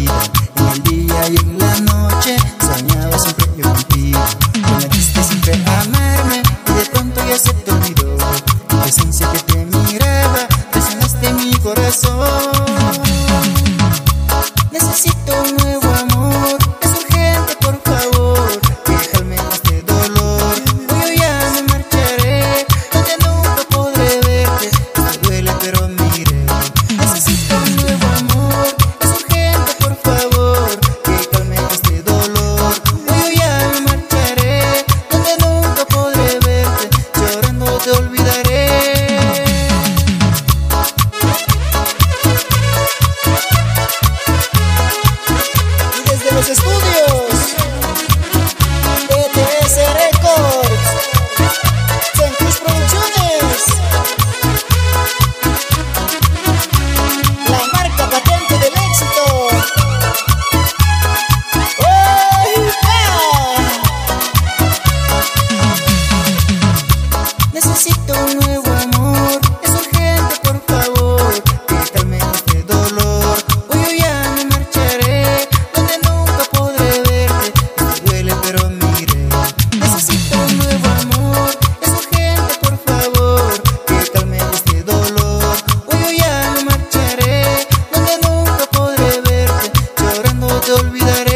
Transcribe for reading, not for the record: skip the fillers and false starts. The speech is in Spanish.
vida. En el día y en la noche soñaba siempre yo contigo. Prometiste siempre amarme y de pronto ya se te olvidó. Tu presencia que te miraba, presionaste mi corazón. Necesito un nuevo amor, es urgente, por favor, que calme este dolor. Hoy yo ya me marcharé, donde nunca podré verte. Me duele pero mire, necesito un nuevo amor, es urgente, por favor, que calme este dolor. Hoy yo ya me marcharé, donde nunca podré verte. Llorando te olvidaré. Los estudios ETS Records, Centus Producciones, la marca patente del éxito. ¡Oh, necesito un nuevo amor, es urgente, por favor, que calme este dolor. Hoy yo ya me marcharé, donde nunca podré verte. Me duele pero mire, necesito un nuevo amor, es urgente, por favor, que calme este dolor. Hoy yo ya me marcharé, donde nunca podré verte. Llorando te olvidaré.